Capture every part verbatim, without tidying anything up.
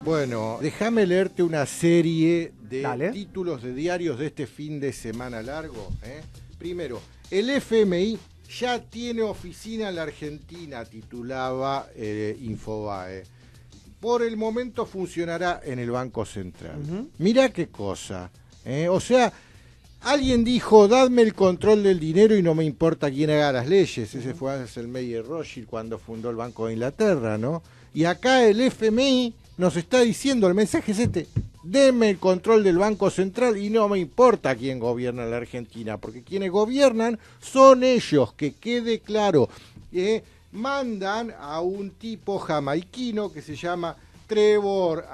Bueno, déjame leerte una serie de Dale. títulos de diarios de este fin de semana largo. ¿eh? Primero, el F M I ya tiene oficina en la Argentina, titulaba eh, Infobae. Por el momento funcionará en el Banco Central. Uh-huh. Mirá qué cosa. ¿eh? O sea, alguien dijo, dadme el control del dinero y no me importa quién haga las leyes. Ese fue Ansel Meyer Rothschild cuando fundó el Banco de Inglaterra, ¿no? Y acá el F M I nos está diciendo, el mensaje es este, deme el control del Banco Central y no me importa quién gobierna en la Argentina, porque quienes gobiernan son ellos, que quede claro. Eh, mandan a un tipo jamaiquino que se llama Trevor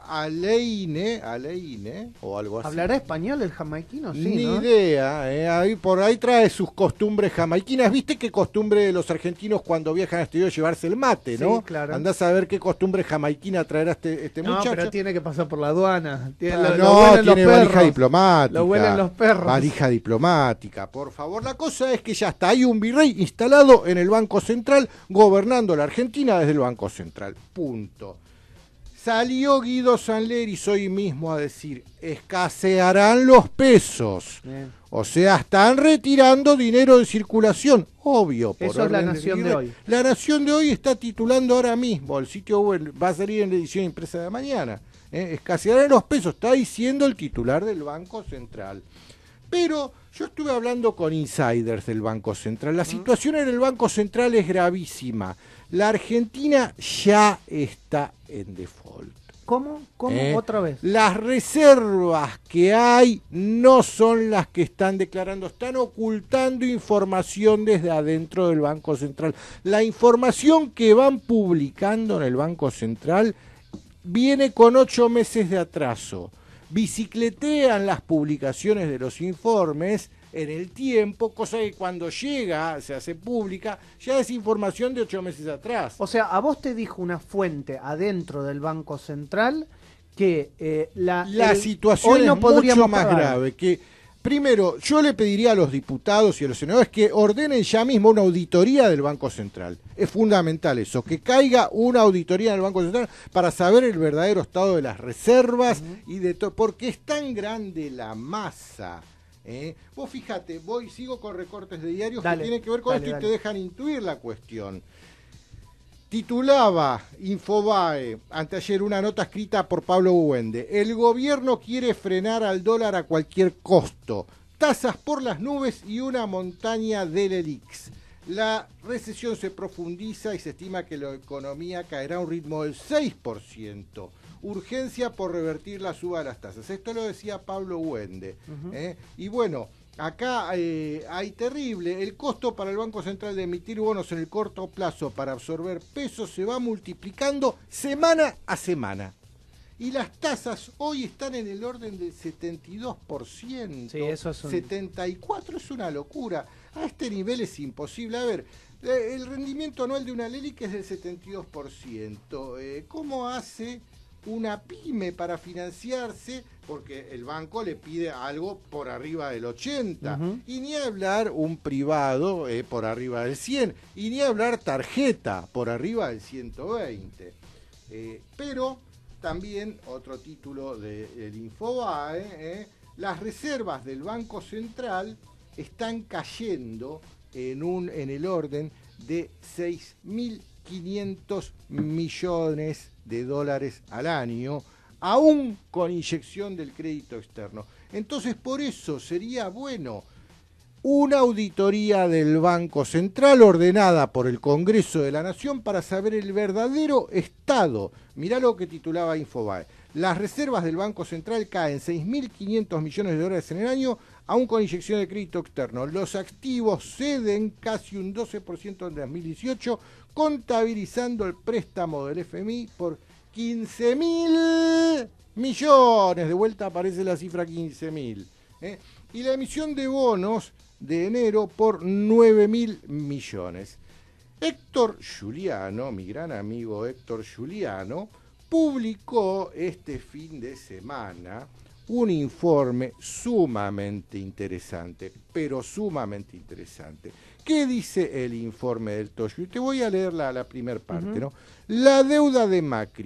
Aleine, Aleine o algo así. ¿Hablará español el jamaiquino? Sí, Ni ¿no? idea, eh, ahí, por ahí trae sus costumbres jamaiquinas. ¿Viste qué costumbre de los argentinos cuando viajan a Estados Unidos llevarse el mate, no? Sí, claro. Andás a ver qué costumbre jamaiquina traerá este, este no, muchacho. No, pero tiene que pasar por la aduana. Tiene, ah, lo, no, lo tiene valija diplomática. Lo huelen los perros. Valija diplomática, por favor. La cosa es que ya está, hay un virrey instalado en el Banco Central, gobernando la Argentina desde el Banco Central. Punto. Salió Guido Sanleris hoy mismo a decir, escasearán los pesos. Bien. O sea, están retirando dinero de circulación. Obvio. Por Eso es la Nación de hoy. La Nación de hoy está titulando ahora mismo, el sitio web va a salir en la edición impresa de mañana. ¿eh? Escasearán los pesos, está diciendo el titular del Banco Central. Pero yo estuve hablando con insiders del Banco Central. La situación en el Banco Central es gravísima. La Argentina ya está en default. ¿Cómo? ¿Cómo? ¿Eh? Otra vez. Las reservas que hay no son las que están declarando, están ocultando información desde adentro del Banco Central. La información que van publicando en el Banco Central viene con ocho meses de atraso. Bicicletean las publicaciones de los informes en el tiempo, cosa que cuando llega, se hace pública, ya es información de ocho meses atrás. O sea, a vos te dijo una fuente adentro del Banco Central que eh, la, la el, situación hoy no es mucho más pagar. grave. Que primero, yo le pediría a los diputados y a los senadores que ordenen ya mismo una auditoría del Banco Central. Es fundamental eso, que caiga una auditoría en el Banco Central para saber el verdadero estado de las reservas uh-huh. y de todo, porque es tan grande la masa. ¿Eh? Vos fíjate, voy, sigo con recortes de diarios dale, que tienen que ver con dale, esto dale. y te dejan intuir la cuestión. Titulaba Infobae anteayer una nota escrita por Pablo Buende. El gobierno quiere frenar al dólar a cualquier costo. Tasas por las nubes y una montaña del ELIX. La recesión se profundiza y se estima que la economía caerá a un ritmo del seis por ciento. Urgencia por revertir la suba de las tasas. Esto lo decía Pablo Buende. Uh-huh. ¿eh? Y bueno, acá eh, hay terrible. El costo para el Banco Central de emitir bonos en el corto plazo para absorber pesos se va multiplicando semana a semana. Y las tasas hoy están en el orden del setenta y dos por ciento. Sí, eso es un... setenta y cuatro por ciento es una locura. A este nivel es imposible. A ver, el rendimiento anual de una LELIQ es del setenta y dos por ciento. Eh, ¿Cómo hace una pyme para financiarse? Porque el banco le pide algo por arriba del ochenta. Uh-huh. Y ni hablar un privado eh, por arriba del cien. Y ni hablar tarjeta por arriba del ciento veinte. Eh, pero también otro título del de Infobae, eh, las reservas del Banco Central están cayendo en, un, en el orden de seis mil quinientos millones de dólares al año, aún con inyección del crédito externo. Entonces, por eso sería bueno una auditoría del Banco Central ordenada por el Congreso de la Nación para saber el verdadero estado. Mirá lo que titulaba Infobae. Las reservas del Banco Central caen seis mil quinientos millones de dólares en el año, aún con inyección de crédito externo. Los activos ceden casi un doce por ciento en dos mil dieciocho, contabilizando el préstamo del F M I por quince mil millones. De vuelta aparece la cifra quince mil. ¿eh? Y la emisión de bonos de enero por nueve mil millones. Héctor Giuliano, mi gran amigo Héctor Giuliano, publicó este fin de semana un informe sumamente interesante, pero sumamente interesante. ¿Qué dice el informe del Toyo? Y te voy a leer la, la primera parte, uh-huh. ¿no? La deuda de Macri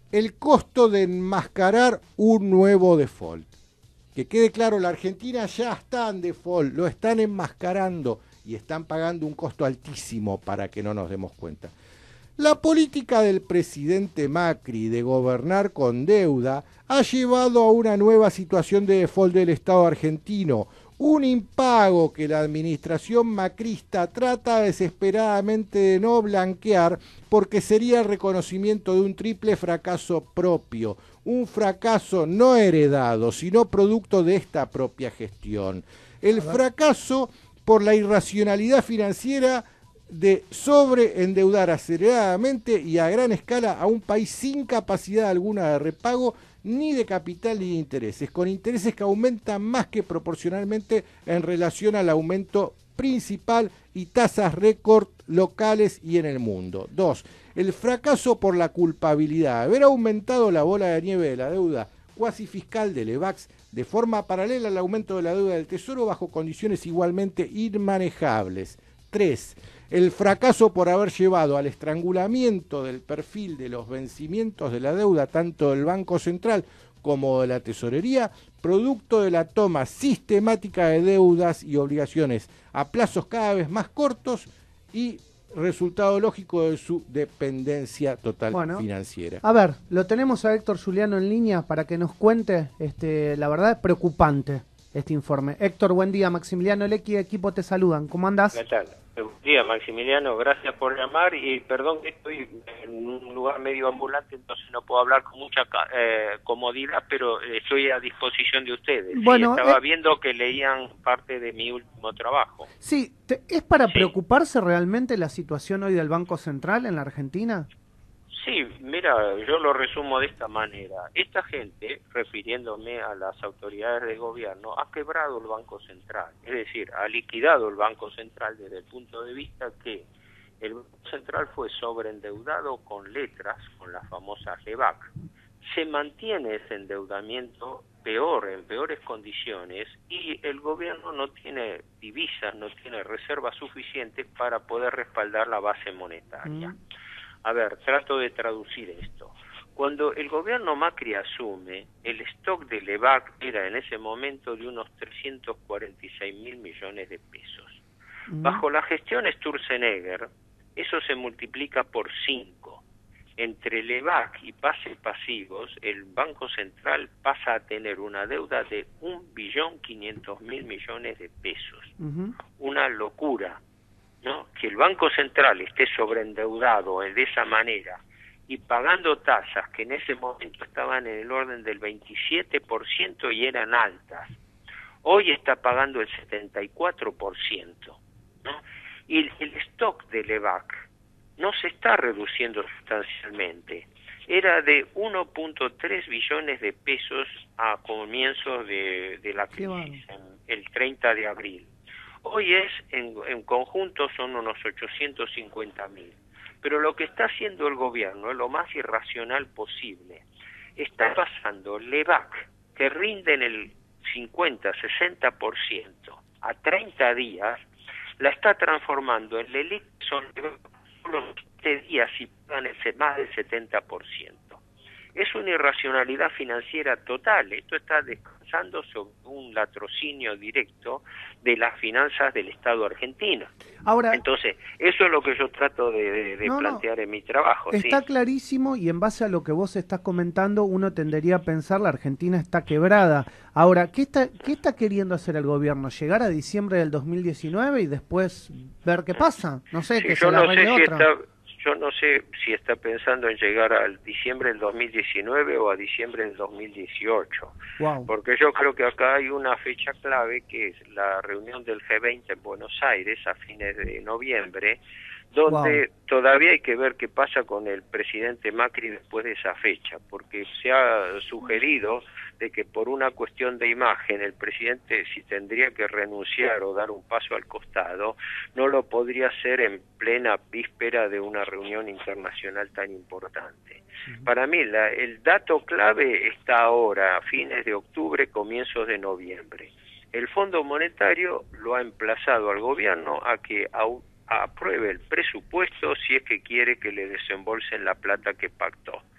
el costo de enmascarar un nuevo default. Que quede claro, la Argentina ya está en default, lo están enmascarando y están pagando un costo altísimo para que no nos demos cuenta. La política del presidente Macri de gobernar con deuda ha llevado a una nueva situación de default del Estado argentino, un impago que la administración macrista trata desesperadamente de no blanquear porque sería el reconocimiento de un triple fracaso propio, un fracaso no heredado, sino producto de esta propia gestión. El fracaso por la irracionalidad financiera de sobreendeudar aceleradamente y a gran escala a un país sin capacidad alguna de repago ni de capital ni de intereses, con intereses que aumentan más que proporcionalmente en relación al aumento principal y tasas récord locales y en el mundo. Dos, el fracaso por la culpabilidad, haber aumentado la bola de nieve de la deuda cuasi fiscal del EVAX de forma paralela al aumento de la deuda del Tesoro bajo condiciones igualmente inmanejables. Tres, el fracaso por haber llevado al estrangulamiento del perfil de los vencimientos de la deuda tanto del Banco Central como de la Tesorería, producto de la toma sistemática de deudas y obligaciones a plazos cada vez más cortos y resultado lógico de su dependencia total bueno, financiera. A ver, lo tenemos a Héctor Zuliano en línea para que nos cuente, este, la verdad es preocupante este informe. Héctor, buen día. Maximiliano Lecky, equipo te saludan. ¿Cómo andás? ¿Qué tal? Buen día, Maximiliano. Gracias por llamar y perdón que estoy en un lugar medio ambulante, entonces no puedo hablar con mucha eh, comodidad, pero estoy a disposición de ustedes. Bueno, sí, estaba eh... viendo que leían parte de mi último trabajo. Sí, te, ¿es para sí. preocuparse realmente la situación hoy del Banco Central en la Argentina? Sí, mira, yo lo resumo de esta manera. Esta gente, refiriéndome a las autoridades de gobierno, ha quebrado el Banco Central. Es decir, ha liquidado el Banco Central desde el punto de vista que el Banco Central fue sobreendeudado con letras, con las famosas LEVAC. Se mantiene ese endeudamiento peor, en peores condiciones, y el gobierno no tiene divisas, no tiene reservas suficientes para poder respaldar la base monetaria. Mm. A ver, trato de traducir esto. Cuando el gobierno Macri asume, el stock de LEVAC era en ese momento de unos trescientos cuarenta y seis mil millones de pesos. Mm. Bajo la gestión Sturzenegger, eso se multiplica por cinco. Entre LEVAC y pases pasivos, el Banco Central pasa a tener una deuda de un billón quinientos mil millones de pesos. Mm-hmm. Una locura. ¿No? Que el Banco Central esté sobreendeudado de esa manera y pagando tasas que en ese momento estaban en el orden del veintisiete por ciento y eran altas, hoy está pagando el setenta y cuatro por ciento, ¿no? Y el, el stock de LEVAC no se está reduciendo sustancialmente, era de uno punto tres billones de pesos a comienzos de, de la crisis, en, el treinta de abril. Hoy es, en, en conjunto, son unos ochocientos cincuenta mil. Pero lo que está haciendo el gobierno es lo más irracional posible. Está pasando LEVAC, que rinden el cincuenta, sesenta por ciento a treinta días, la está transformando en LELIC, son los veinte días y pagan más del setenta por ciento. Es una irracionalidad financiera total. Esto está descansando sobre un latrocinio directo de las finanzas del Estado argentino. Ahora, entonces, eso es lo que yo trato de, de, de no, plantear no. en mi trabajo. Está sí. clarísimo, y en base a lo que vos estás comentando, uno tendería a pensar la Argentina está quebrada. Ahora, ¿qué está, qué está queriendo hacer el gobierno? ¿Llegar a diciembre del dos mil diecinueve y después ver qué pasa? No sé, sí, que yo se la no sé si otra. está... Yo no sé si está pensando en llegar al diciembre del dos mil diecinueve o a diciembre del dos mil dieciocho. Wow. Porque yo creo que acá hay una fecha clave que es la reunión del G veinte en Buenos Aires a fines de noviembre, donde wow. todavía hay que ver qué pasa con el presidente Macri después de esa fecha, porque se ha sugerido de que por una cuestión de imagen el presidente, si tendría que renunciar o dar un paso al costado, no lo podría hacer en plena víspera de una reunión internacional tan importante. Uh-huh. Para mí la, el dato clave está ahora, a fines de octubre, comienzos de noviembre. El Fondo Monetario lo ha emplazado al gobierno a que au, apruebe el presupuesto si es que quiere que le desembolsen la plata que pactó.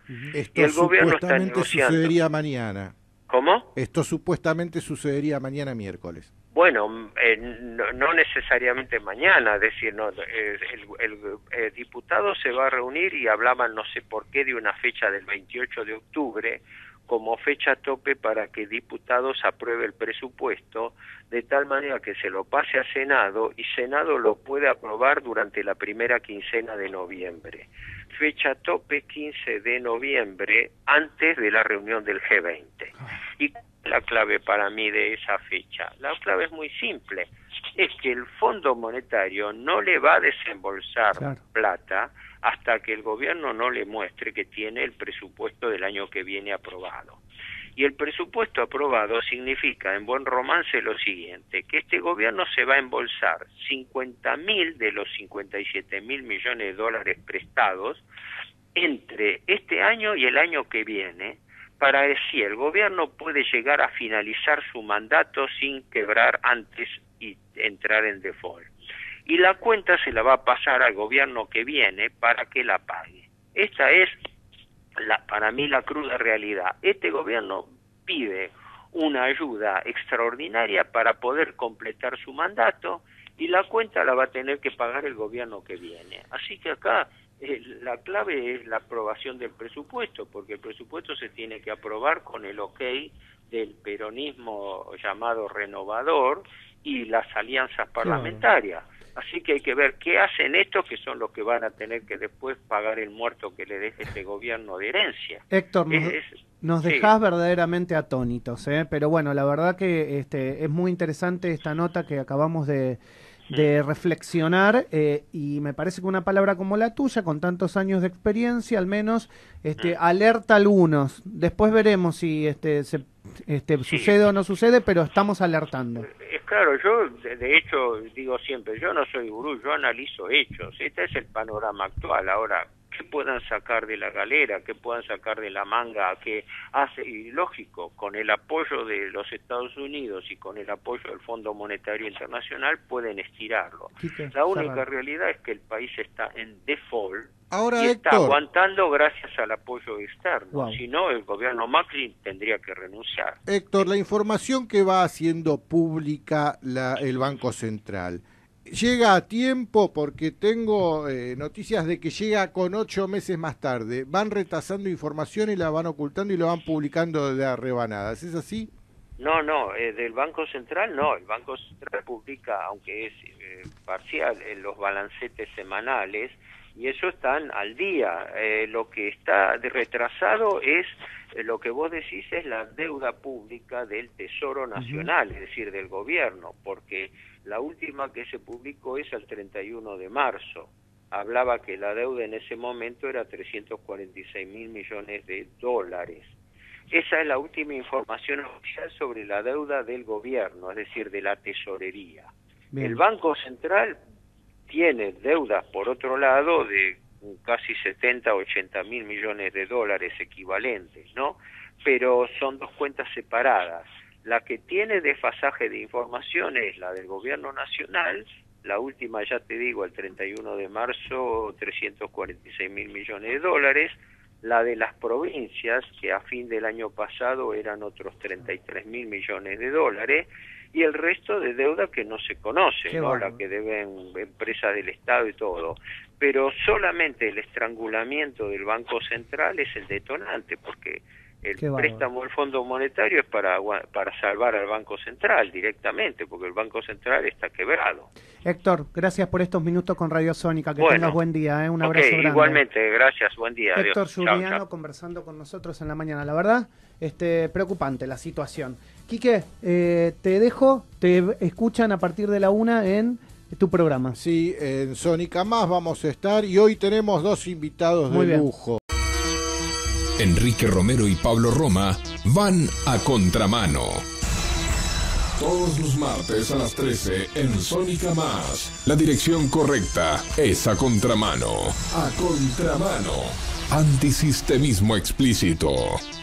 Esto y el gobierno está supuestamente negociando. sucedería mañana. ¿Cómo? Esto supuestamente sucedería mañana miércoles. Bueno, eh, no, no necesariamente mañana, es decir, no, eh, el, el, el diputado se va a reunir y hablaban no sé por qué de una fecha del veintiocho de octubre como fecha tope para que diputados apruebe el presupuesto de tal manera que se lo pase a Senado y Senado lo puede aprobar durante la primera quincena de noviembre. Fecha tope quince de noviembre antes de la reunión del G veinte. ¿Y la clave para mí de esa fecha? La clave es muy simple, es que el Fondo Monetario no le va a desembolsar claro. plata hasta que el gobierno no le muestre que tiene el presupuesto del año que viene aprobado. Y el presupuesto aprobado significa, en buen romance, lo siguiente, que este gobierno se va a embolsar cincuenta mil de los cincuenta y siete mil millones de dólares prestados entre este año y el año que viene, para decir, el gobierno puede llegar a finalizar su mandato sin quebrar antes y entrar en default. Y la cuenta se la va a pasar al gobierno que viene para que la pague. Esta es, la, para mí, la cruda realidad. Este gobierno pide una ayuda extraordinaria para poder completar su mandato y la cuenta la va a tener que pagar el gobierno que viene. Así que acá eh, la clave es la aprobación del presupuesto, porque el presupuesto se tiene que aprobar con el ok del peronismo llamado renovador y las alianzas parlamentarias. Claro. Así que hay que ver qué hacen estos, que son los que van a tener que después pagar el muerto que le deje este gobierno de herencia. Héctor, nos, es, nos dejás sí. verdaderamente atónitos, ¿eh? Pero bueno, la verdad que este, es muy interesante esta nota que acabamos de, de reflexionar eh, y me parece que una palabra como la tuya, con tantos años de experiencia, al menos este, alerta a algunos. Después veremos si este, se, este, sí. sucede o no sucede, pero estamos alertando. Es claro, yo de, de hecho digo siempre, yo no soy gurú, yo analizo hechos. Este es el panorama actual. Ahora, ¿qué puedan sacar de la galera? ¿Qué puedan sacar de la manga? ¿Qué hace? Y lógico, con el apoyo de los Estados Unidos y con el apoyo del Fondo Monetario Internacional pueden estirarlo. Quique, la única cerrado. realidad es que el país está en default. Ahora, y Héctor, está aguantando gracias al apoyo externo. Wow. Si no, el gobierno Macri tendría que renunciar. Héctor, la información que va haciendo pública la, el Banco Central, ¿llega a tiempo? Porque tengo eh, noticias de que llega con ocho meses más tarde. Van retrasando información y la van ocultando y la van publicando de a rebanadas. ¿Es así? No, no, eh, del Banco Central no. El Banco Central publica, aunque es eh, parcial, en los balancetes semanales, y eso están al día. Eh, lo que está de retrasado es, eh, lo que vos decís, es la deuda pública del Tesoro Nacional, uh-huh. es decir, del gobierno, porque la última que se publicó es el treinta y uno de marzo. Hablaba que la deuda en ese momento era trescientos cuarenta y seis mil millones de dólares. Esa es la última información oficial sobre la deuda del gobierno, es decir, de la tesorería. Bien. El Banco Central tiene deudas, por otro lado, de casi setenta, ochenta mil millones de dólares equivalentes, ¿no? Pero son dos cuentas separadas. La que tiene desfasaje de información es la del gobierno nacional, la última, ya te digo, el treinta y uno de marzo, trescientos cuarenta y seis mil millones de dólares, la de las provincias, que a fin del año pasado eran otros treinta y tres mil millones de dólares, y el resto de deuda que no se conoce, ¿no? La que deben empresas del Estado y todo. Pero solamente el estrangulamiento del Banco Central es el detonante, porque el Qué préstamo del Fondo Monetario es para, para salvar al Banco Central directamente, porque el Banco Central está quebrado. Héctor, gracias por estos minutos con Radio Sónica. Que bueno, tengas buen día, ¿eh? Un abrazo okay, grande. Igualmente, gracias, buen día. Héctor Adiós. Juliano chao, chao. Conversando con nosotros en la mañana. La verdad, este, preocupante la situación. Quique, eh, te dejo, te escuchan a partir de la una en tu programa. Sí, en Sónica Más vamos a estar y hoy tenemos dos invitados Muy de bien. lujo. Enrique Romero y Pablo Roma van a Contramano. Todos los martes a las trece en Sónica Más. La dirección correcta es a Contramano. A Contramano. Antisistemismo explícito.